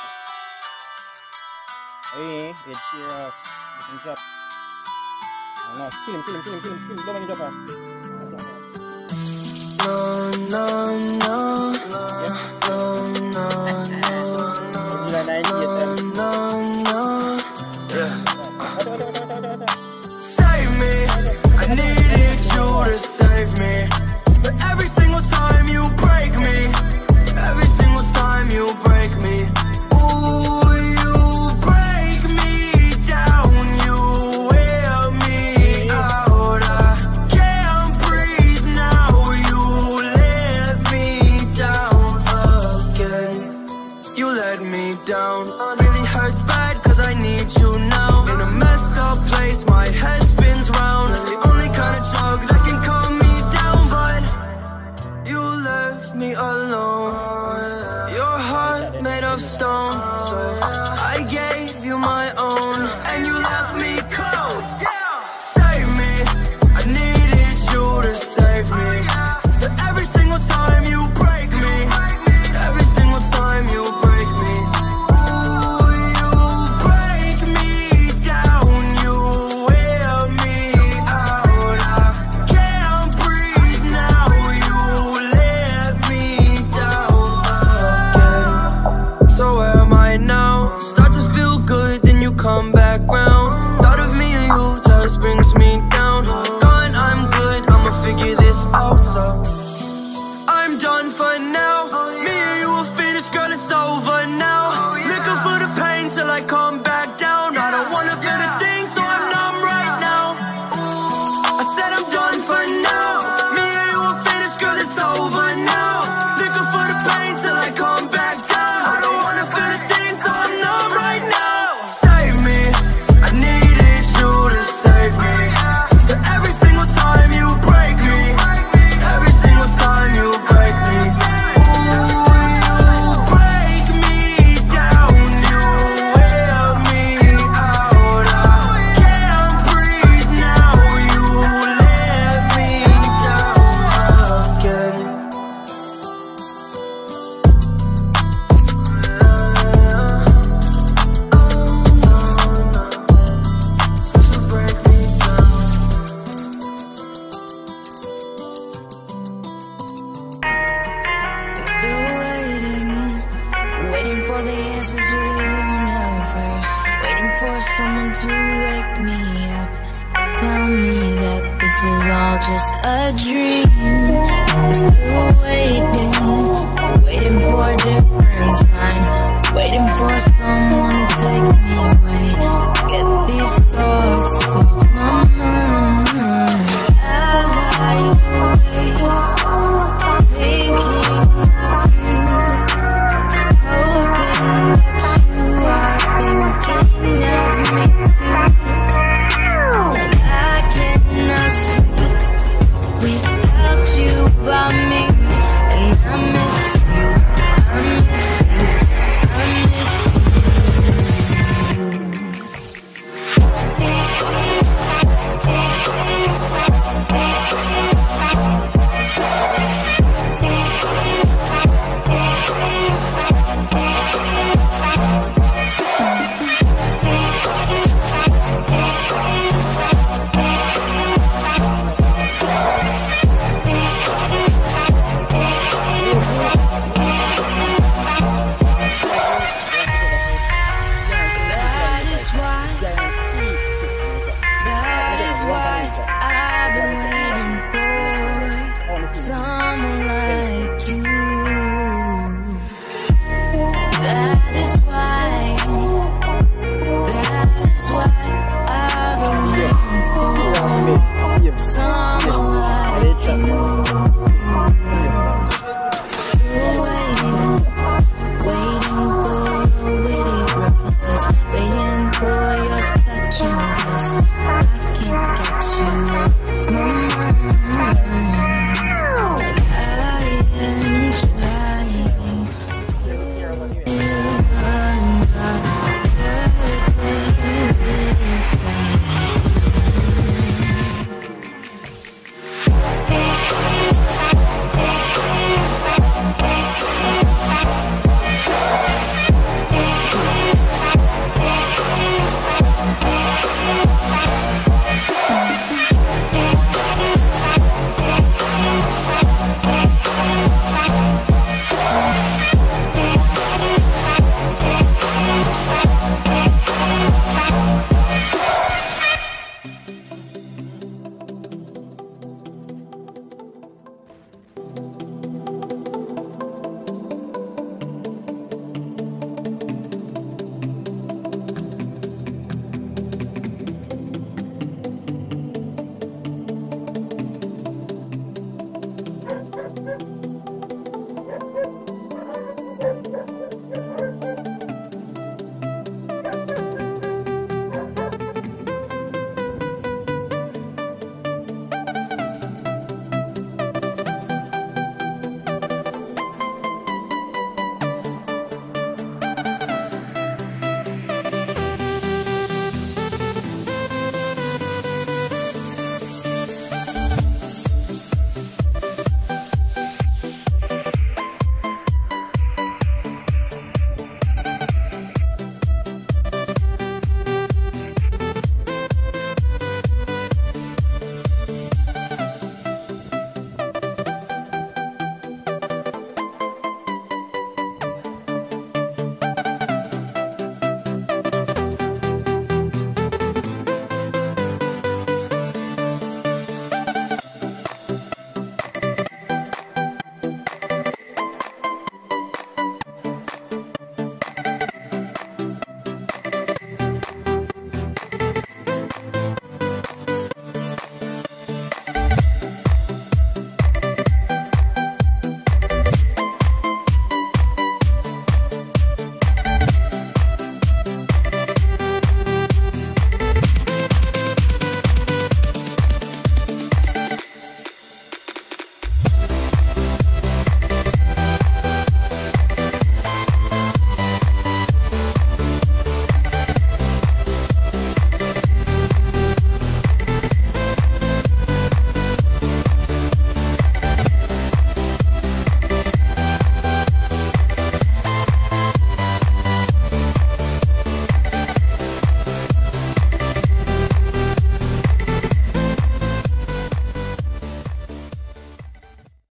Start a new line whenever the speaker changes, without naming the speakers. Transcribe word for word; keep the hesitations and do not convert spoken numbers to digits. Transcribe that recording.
Hey, it's here. Uh, making job. Oh, no, kill him, kill him, kill him, kill him, kill him. Don't make a job, ah.
No, no, no, no, no, no, no, no, yeah. Save me, I needed you to save me, but every single time you break me, every single time you break me. Ooh, you break me down, you wear me out. I can't breathe now, you let me down again. You let me down, really hurts bad cause I need you now. In a messed up place, my head spins round. The only kind of drug that can calm me down, but you left me alone. Your heart made of stone, so I gave you my own, and you left me cold. Save me, I needed you to save me, but every single time you break me, every single time you break me. Ooh, you break me down, you wear me out. I can't breathe now, you let me down again. So where am I now? Start to feel good, then you come back round. Thought of me and you just brings me down. Gone, I'm good, I'ma figure this out, so I'm done for now. Me and you are finished, girl, it's over now. Looking for the pain till I come back down. I don't wanna feel the thing, so I'm numb right now. I said I'm done for now. Me and you are finished, girl, it's over now. Looking for the pain till I come back down. I don't wanna feel the thing, so I'm numb right now. Save me, I needed you to save me, but every single time you break me, every single time you break me. Ooh, you break me down, you wear me out. I can't breathe now, you let me down again. Since you break me down.
Still waiting, waiting for the answers to the universe, waiting for someone to wake me up, tell me that this is all just a dream. I'm still waiting, waiting for a difference.